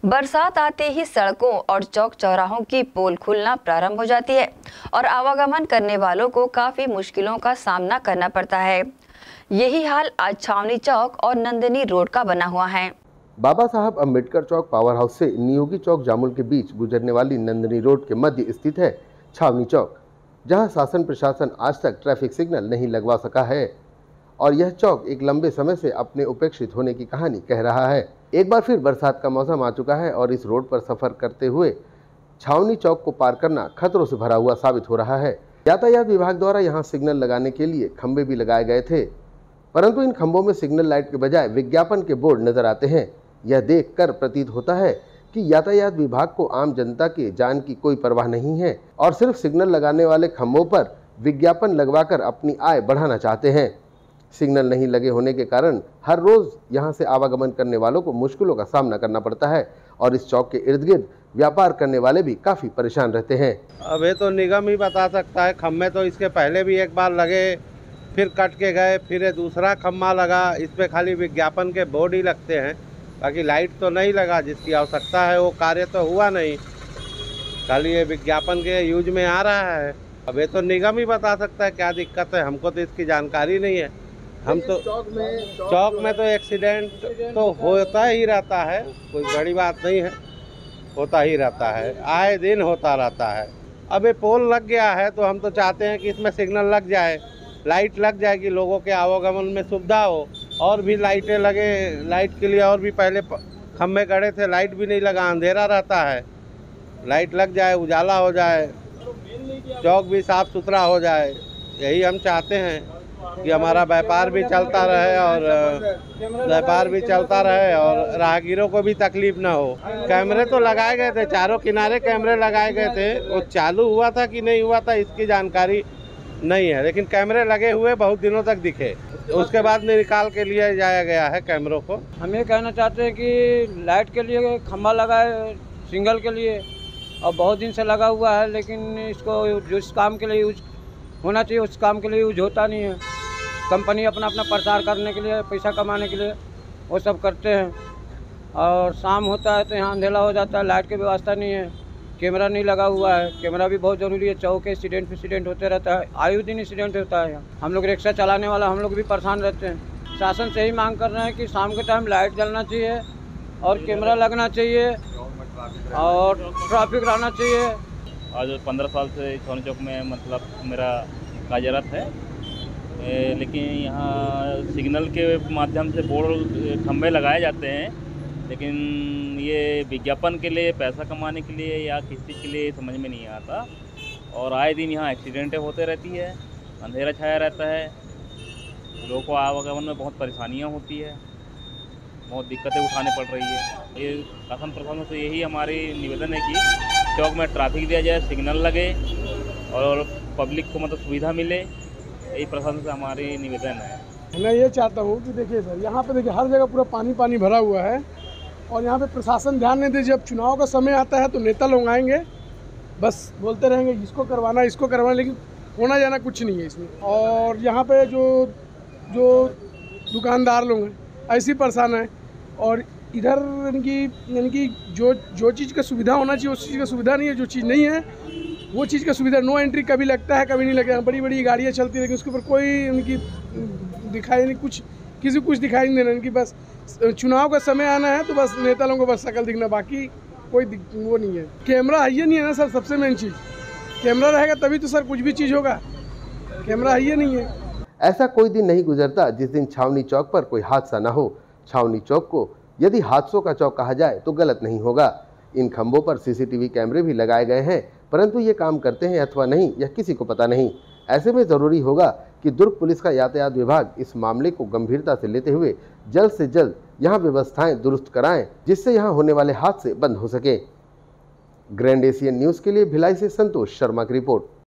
बरसात आते ही सड़कों और चौक चौराहों की पोल खुलना प्रारंभ हो जाती है और आवागमन करने वालों को काफी मुश्किलों का सामना करना पड़ता है। यही हाल आज छावनी चौक और नंदिनी रोड का बना हुआ है। बाबा साहब अम्बेडकर चौक पावर हाउस से नियोगी चौक जामुल के बीच गुजरने वाली नंदिनी रोड के मध्य स्थित है छावनी चौक, जहां शासन प्रशासन आज तक ट्रैफिक सिग्नल नहीं लगवा सका है और यह चौक एक लंबे समय से अपने उपेक्षित होने की कहानी कह रहा है। एक बार फिर बरसात का मौसम आ चुका है और इस रोड पर सफर करते हुए छावनी चौक को पार करना खतरों से भरा हुआ साबित हो रहा है। यातायात विभाग द्वारा यहां सिग्नल लगाने के लिए खंभे भी लगाए गए थे, परंतु इन खंभों में सिग्नल लाइट के बजाय विज्ञापन के बोर्ड नजर आते हैं। यह देखकर प्रतीत होता है कि यातायात विभाग को आम जनता की जान की कोई परवाह नहीं है और सिर्फ सिग्नल लगाने वाले खंभों पर विज्ञापन लगवाकर अपनी आय बढ़ाना चाहते हैं। सिग्नल नहीं लगे होने के कारण हर रोज यहां से आवागमन करने वालों को मुश्किलों का सामना करना पड़ता है और इस चौक के इर्द गिर्द व्यापार करने वाले भी काफी परेशान रहते हैं। अब ये तो निगम ही बता सकता है। खम्भे तो इसके पहले भी एक बार लगे, फिर कट के गए, फिर ये दूसरा खम्भा लगा। इस पे खाली विज्ञापन के बोर्ड ही लगते हैं, बाकी लाइट तो नहीं लगा। जिसकी आवश्यकता है वो कार्य तो हुआ नहीं, खाली ये विज्ञापन के यूज में आ रहा है। अब ये तो निगम ही बता सकता है क्या दिक्कत है, हमको तो इसकी जानकारी नहीं है। हम तो चौक में तो एक्सीडेंट तो होता ही रहता है, कोई बड़ी बात नहीं है, होता ही रहता है, आए दिन होता रहता है। अब ये पोल लग गया है तो हम तो चाहते हैं कि इसमें सिग्नल लग जाए, लाइट लग जाए कि लोगों के आवागमन में सुविधा हो। और भी लाइटें लगे, लाइट के लिए और भी पहले खम्भे गड़े थे, लाइट भी नहीं लगा, अंधेरा रहता है। लाइट लग जाए, उजाला हो जाए, चौक भी साफ सुथरा हो जाए, यही हम चाहते हैं कि हमारा व्यापार भी चलता रहे और राहगीरों को भी तकलीफ ना हो। कैमरे तो लगाए गए थे, चारों किनारे कैमरे लगाए गए थे, वो चालू हुआ था कि नहीं हुआ था इसकी जानकारी नहीं है, लेकिन कैमरे लगे हुए बहुत दिनों तक दिखे, उसके बाद निकाल के लिए जाया गया है कैमरों को। हम ये कहना चाहते हैं कि लाइट के लिए खंभा लगाए सिग्नल के लिए, और बहुत दिन से लगा हुआ है, लेकिन इसको जिस काम के लिए यूज होना चाहिए उस काम के लिए यूज होता नहीं है। कंपनी अपना प्रचार करने के लिए, पैसा कमाने के लिए वो सब करते हैं, और शाम होता है तो यहाँ अंधेरा हो जाता है, लाइट की व्यवस्था नहीं है, कैमरा नहीं लगा हुआ है। कैमरा भी बहुत ज़रूरी है, चौक के एक्सीडेंट होते रहता है, आयु दिन एक्सीडेंट होता है। हम लोग रिक्शा चलाने वाला हम लोग भी परेशान रहते हैं। शासन से ही मांग कर रहे हैं कि शाम के टाइम लाइट जलना चाहिए और कैमरा लगना चाहिए और ट्रैफिक रहना चाहिए। आज 15 साल से छावनी चौक में मतलब मेरा कार्यरत है, लेकिन यहाँ सिग्नल के माध्यम से बोर्ड खंभे लगाए जाते हैं, लेकिन ये विज्ञापन के लिए, पैसा कमाने के लिए या किसी के लिए समझ में नहीं आता। और आए दिन यहाँ एक्सीडेंटें होते रहती है, अंधेरा छाया रहता है, लोगों को आवागमन में बहुत परेशानियाँ होती है, बहुत दिक्कतें उठाने पड़ रही है। ये शासन प्रशासन से यही हमारी निवेदन है कि चौक में ट्रैफिक दिया जाए, सिग्नल लगे और पब्लिक को मतलब सुविधा मिले, यही प्रशासन से हमारी निवेदन है। मैं ये चाहता हूँ कि देखिए सर, यहाँ पे देखिए हर जगह पूरा पानी भरा हुआ है और यहाँ पे प्रशासन ध्यान नहीं दे। जब चुनाव का समय आता है तो नेता लोग आएंगे, बस बोलते रहेंगे इसको करवाना, लेकिन होना जाना कुछ नहीं है इसमें। और यहाँ पे जो दुकानदार लोग हैं ऐसे परेशान है, और इधर यानी कि जो चीज़ का सुविधा होना चाहिए उस चीज़ का सुविधा नहीं है। जो चीज़ नहीं है वो चीज़ का सुविधा, नो एंट्री कभी लगता है कभी नहीं लगता। बड़ी बड़ी गाड़ियाँ चलती है, लेकिन उसके ऊपर कोई उनकी दिखाई नहीं, किसी को कुछ दिखाई नहीं देना। इनकी बस चुनाव का समय आना है तो बस नेता लोगों को बस शक्ल दिखना, बाकी कोई वो नहीं है। कैमरा है ये नहीं है ना सर, सबसे मेन चीज़ कैमरा रहेगा तभी तो सर कुछ भी चीज़ होगा, कैमरा है ये नहीं है। ऐसा कोई दिन नहीं गुजरता जिस दिन छावनी चौक पर कोई हादसा न हो। छावनी चौक को यदि हादसों का चौक कहा जाए तो गलत नहीं होगा। इन खंभों पर सीसीटीवी कैमरे भी लगाए गए हैं, परंतु ये काम करते हैं अथवा नहीं यह किसी को पता नहीं। ऐसे में जरूरी होगा कि दुर्ग पुलिस का यातायात विभाग इस मामले को गंभीरता से लेते हुए जल्द से जल्द यहाँ व्यवस्थाएं दुरुस्त कराएं, जिससे यहाँ होने वाले हादसे बंद हो सके। ग्रैंड एशियन न्यूज़ के लिए भिलाई से संतोष शर्मा की रिपोर्ट।